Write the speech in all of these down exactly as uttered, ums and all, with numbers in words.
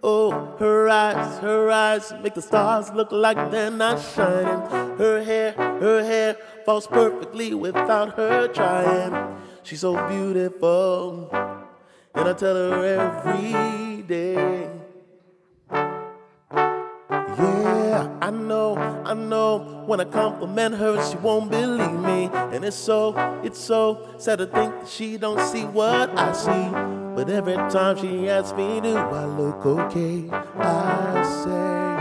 Oh, her eyes, her eyes make the stars look like they're not shining. Her hair, her hair falls perfectly without her trying. She's so beautiful, and I tell her every day. Yeah, I know, I know, when I compliment her, she won't believe me. And it's so, it's so sad to think that she don't see what I see. But every time she asks me, do I look okay, I say,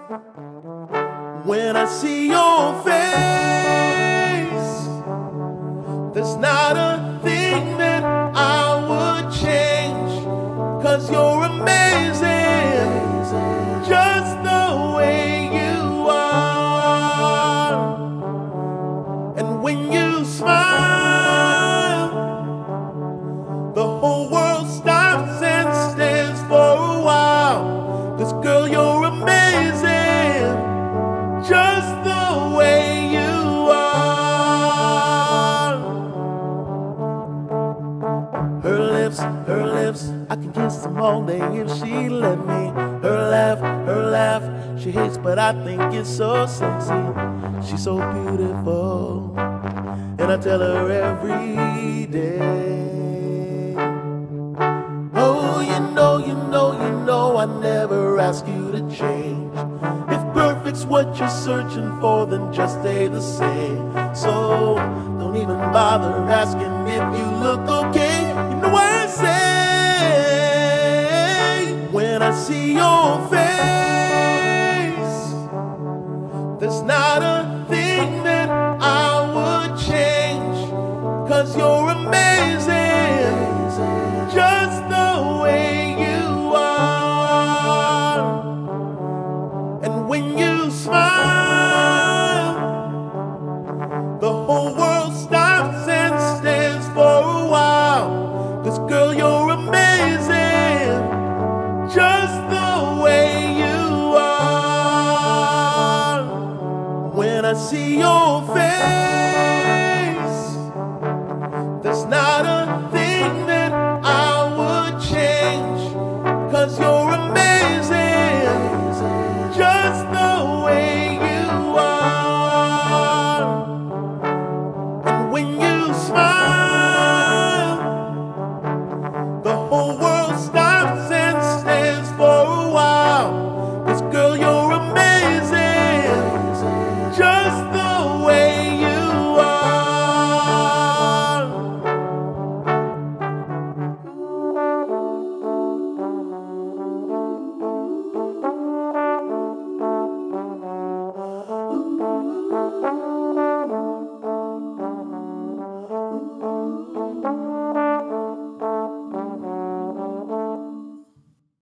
when I see your face, there's not a thing that I would change. 'Cause you're amazing, just the way you are. And when you smile, the whole world stops and stares for a while. 'Cause girl, you're amazing, just the way you are. Her lips, her lips, I can kiss them all day if she let me. Her laugh, her laugh, she hates but I think it's so sexy. She's so beautiful, and I tell her every day. Oh, you know, you know, you know I never ask you to change. If perfect's what you're searching for, then just stay the same. So don't even bother asking if you look okay. You know what I say, when I see your face, there's not a thing that I would change. 'Cause you're amazing, just the way you are. And when you smile, the whole world stops and stares for a while. 'Cause girl, you're amazing, just the way you are. When I see your face, there's not a thing that I would change. 'Cause you're amazing, just the way you are. And when you smile, the whole world stops and stares for a while. 'Cause girl, you're amazing, just the